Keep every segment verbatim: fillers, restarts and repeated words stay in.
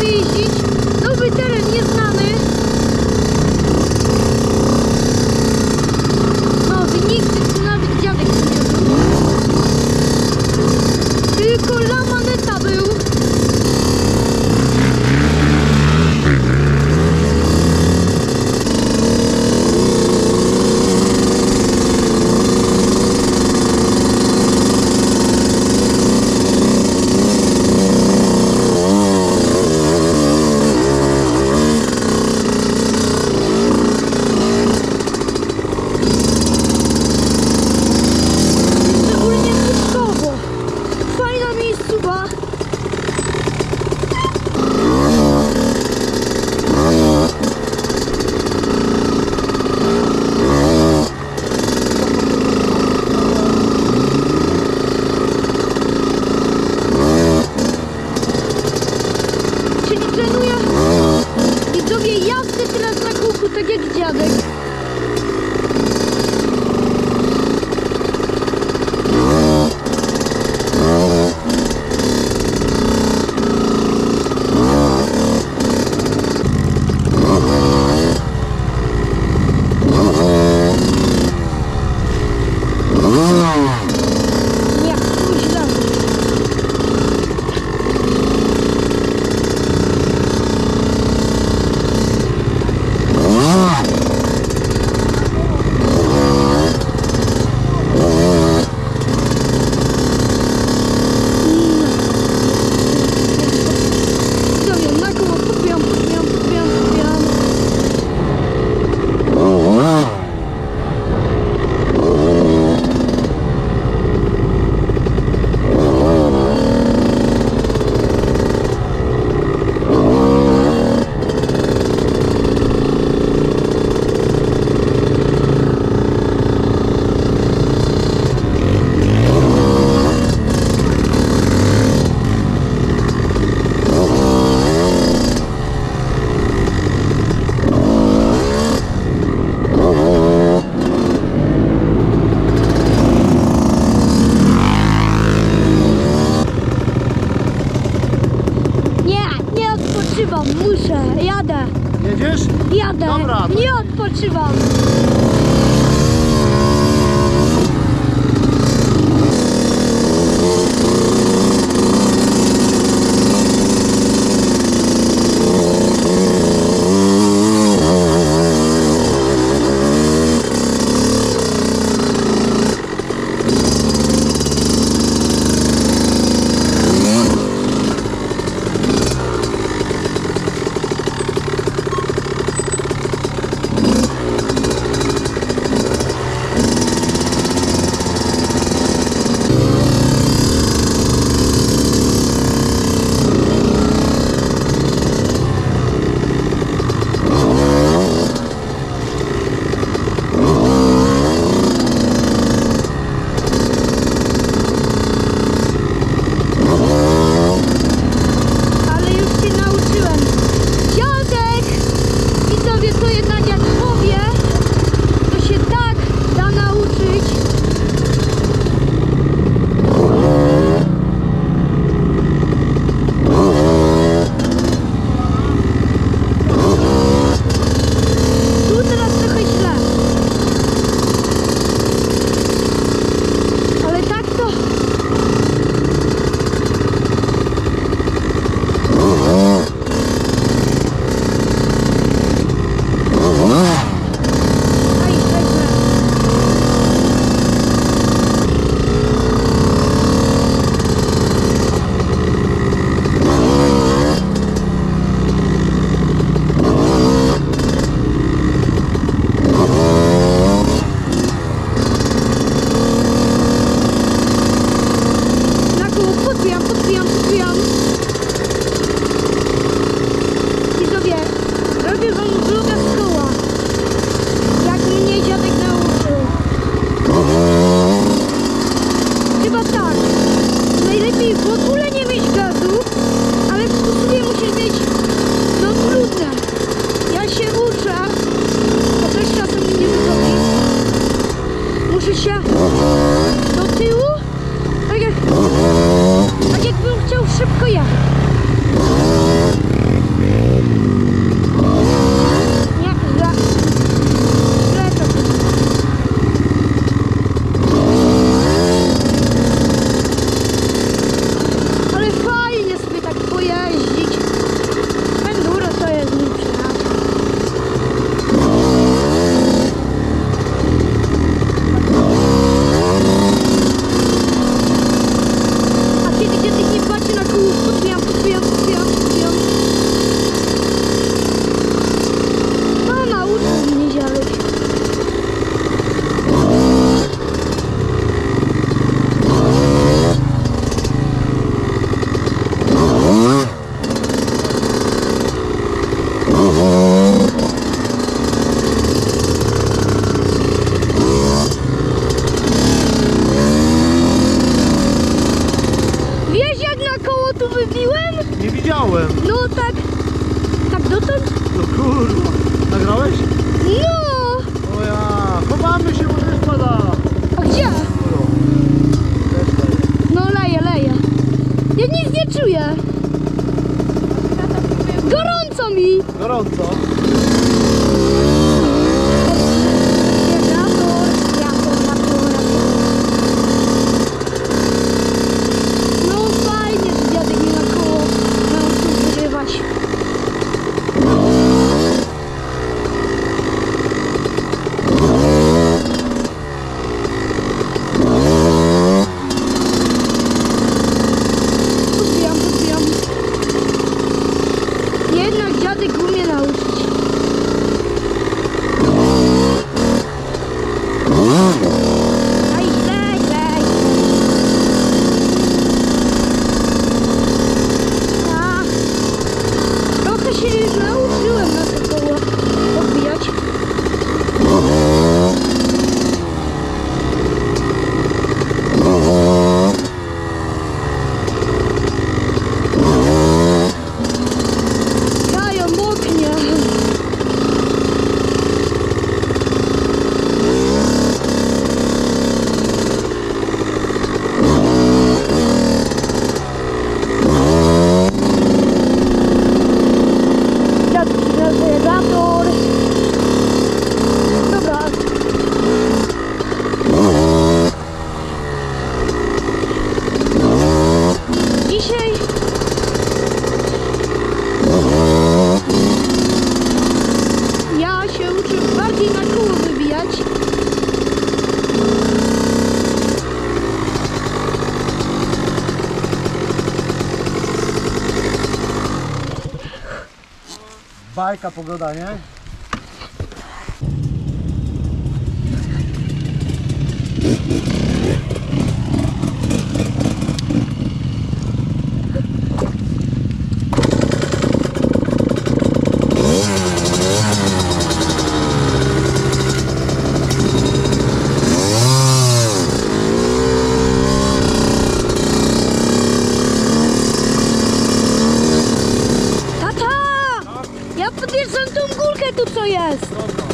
jeździć. Nowy teren nieznany. No, wyniki tu nawet dziadek przyniósł. Tylko la maneta był. Tak jak dziadek. Nie, źle. Muszę, jadę. Jedziesz? Jadę. Dobra. Nie odpoczywam. No tak, tak dotąd? No kurwa. Nagrałeś? No! O ja, chowamy się, bo też pada. A gdzie? No, też daje. No leje, leje. Ja nic nie czuję. Gorąco mi. Gorąco. Generator, reaktor, reaktor, reaktor. No fajnie, że dziadek nie na koło nauczył wygrywać. Podbijam, podbijam. Jednak dziadek umie nauczyć. Daj, daj, daj. A, trochę się już nauczyłem na to koło podbijać. Dają moknie. Dziadek generator. Dobra. Dzisiaj ja się uczę bardziej na koło wybijać. Bajka, pogoda, nie? Tata! Ja podjeżdżam tą górkę tu co jest. Dobra.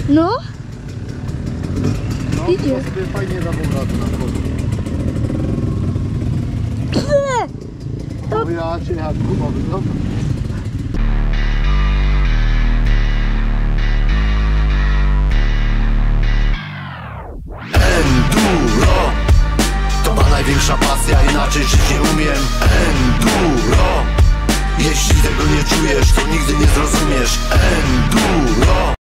No, No, Idzie. to sobie fajnie dawał radę na kodu. Tle! To ja cię jak Kuba wygląda. Enduro to ma największa pasja, inaczej żyć nie umiem. Enduro, jeśli tego nie czujesz, to nigdy nie zrozumiesz. Enduro.